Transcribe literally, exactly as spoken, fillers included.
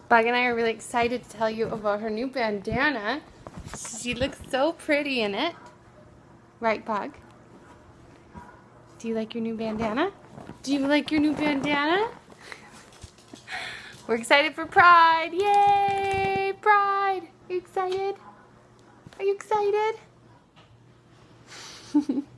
Bug and I are really excited to tell you about her new bandana. She looks so pretty in it. Right, Bug? Do you like your new bandana? Do you like your new bandana? We're excited for Pride. Yay! Pride! Are you excited? Are you excited?